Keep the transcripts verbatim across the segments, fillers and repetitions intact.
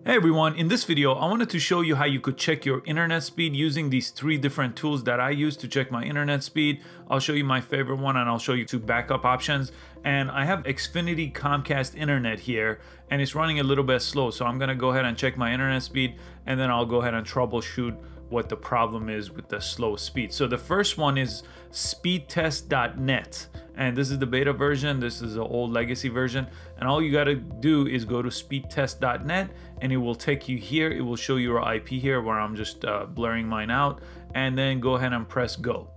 Hey everyone, in this video I wanted to show you how you could check your internet speed using these three different tools that I use to check my internet speed. I'll show you my favorite one and I'll show you two backup options. And I have Xfinity Comcast internet here and it's running a little bit slow, so I'm gonna go ahead and check my internet speed and then I'll go ahead and troubleshoot what the problem is with the slow speed. So the first one is speed test dot net, and this is the beta version. This is the old legacy version, and all you got to do is go to speed test dot net and it will take you here. It will show you your I P here where I'm just uh, blurring mine out, and then go ahead and press go.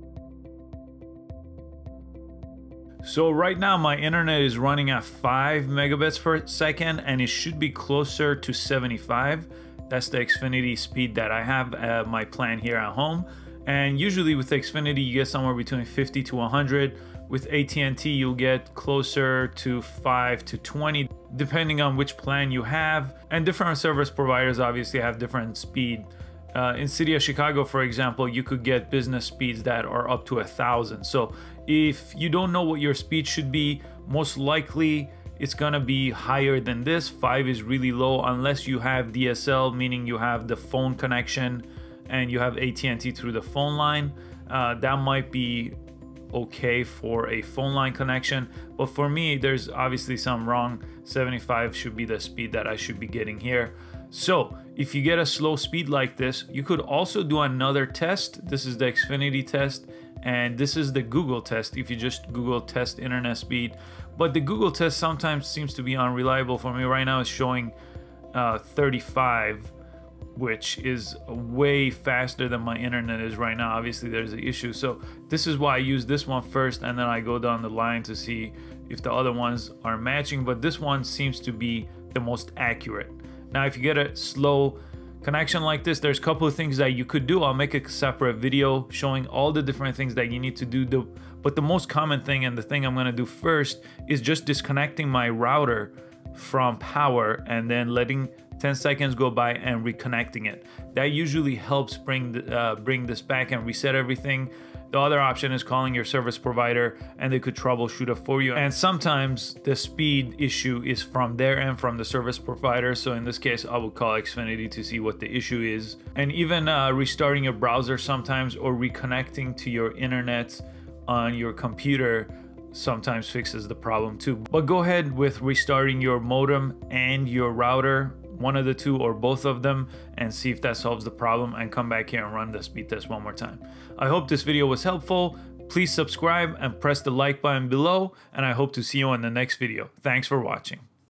So right now my internet is running at five megabits per second and it should be closer to seventy-five. That's the Xfinity speed that I have at my plan here at home. And usually with Xfinity, you get somewhere between fifty to one hundred. With A T and T, you'll get closer to five to twenty, depending on which plan you have. And different service providers obviously have different speed. Uh, in City of Chicago, for example, you could get business speeds that are up to a thousand. So if you don't know what your speed should be, most likely it's gonna be higher than this. Five is really low unless you have D S L, meaning you have the phone connection and you have A T and T through the phone line. Uh, that might be okay for a phone line connection, but for me, there's obviously some wrong. seventy-five should be the speed that I should be getting here. So if you get a slow speed like this, you could also do another test. This is the Xfinity test, and this is the Google test if you just Google test internet speed. But the Google test sometimes seems to be unreliable. For me right now, it's showing uh, thirty-five, which is way faster than my internet is right now. Obviously there's an issue, so this is why I use this one first and then I go down the line to see if the other ones are matching, but this one seems to be the most accurate. Now if you get a slow connection like this, there's a couple of things that you could do. I'll make a separate video showing all the different things that you need to do, but the most common thing and the thing I'm going to do first is just disconnecting my router from power and then letting ten seconds go by and reconnecting it. That usually helps bring the, uh, bring this back and reset everything. The other option is calling your service provider and they could troubleshoot it for you. And sometimes the speed issue is from their end, from the service provider. So in this case, I would call Xfinity to see what the issue is. And even uh, restarting your browser sometimes or reconnecting to your internet on your computer sometimes fixes the problem too. But go ahead with restarting your modem and your router, one of the two or both of them, and see if that solves the problem, and come back here and run the speed test one more time. I hope this video was helpful. Please subscribe and press the like button below, and I hope to see you in the next video. Thanks for watching.